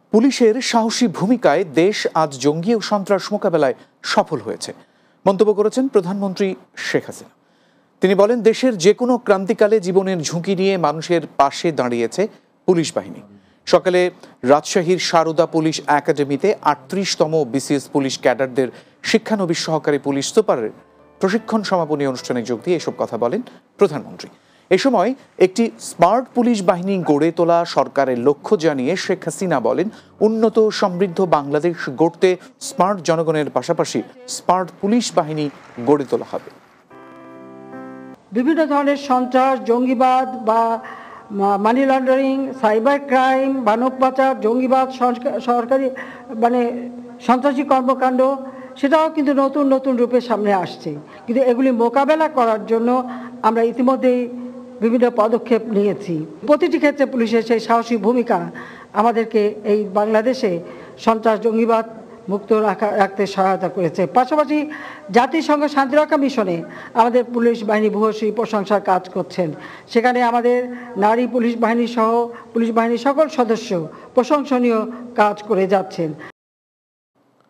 পুলিশের সাহসী ভূমিকায় দেশ আজ জঙ্গি ও সন্ত্রাস মোকাবেলায় সফল হয়েছে মন্তব্য করেছেন প্রধানমন্ত্রী শেখ হাসিনা। তিনি বলেন, দেশের যে কোনো ক্রান্তিকালে জীবনের ঝুঁকি নিয়ে মানুষের পাশে দাঁড়িয়েছে পুলিশ বাহিনী। সকালে রাজশাহীর সারদা পুলিশ একাডেমিতে ৩৮তম বিসিএস পুলিশ ক্যাডারদের শিক্ষানবিশ সহকারী পুলিশ সুপারের প্রশিক্ষণ সমাপনী অনুষ্ঠানে যোগ দিয়ে এসব কথা বলেন প্রধানমন্ত্রী। এ সময় একটি স্মার্ট পুলিশ বাহিনী গড়ে তোলা সরকারের লক্ষ্য জানিয়ে শেখ হাসিনা বলেন, উন্নত সমৃদ্ধ বাংলাদেশ গড়তে স্মার্ট জনগণের পাশাপাশি স্মার্ট পুলিশ বাহিনী গড়ে তোলা হবে। বিভিন্ন ধরনের সন্ত্রাস, জঙ্গিবাদ বা মানি লন্ডারিং, সাইবার ক্রাইম, মানব পাচার, জঙ্গিবাদ, সরকারি সন্ত্রাসী কর্মকাণ্ড, সেটাও কিন্তু নতুন নতুন রূপে সামনে আসছে। কিন্তু এগুলি মোকাবেলা করার জন্য আমরা ইতিমধ্যেই বিভিন্ন পদক্ষেপ নিয়েছি। প্রতিটি ক্ষেত্রে পুলিশের সেই সাহসী ভূমিকা আমাদেরকে এই বাংলাদেশে সন্ত্রাস, জঙ্গিবাদ মুক্ত রাখতে সহায়তা করেছে। পাশাপাশি জাতিসংঘ শান্তিরক্ষা মিশনে আমাদের পুলিশ বাহিনী ভূয়সী প্রশংসার কাজ করছেন। সেখানে আমাদের নারী পুলিশ বাহিনী সহ পুলিশ বাহিনীর সকল সদস্য প্রশংসনীয় কাজ করে যাচ্ছেন।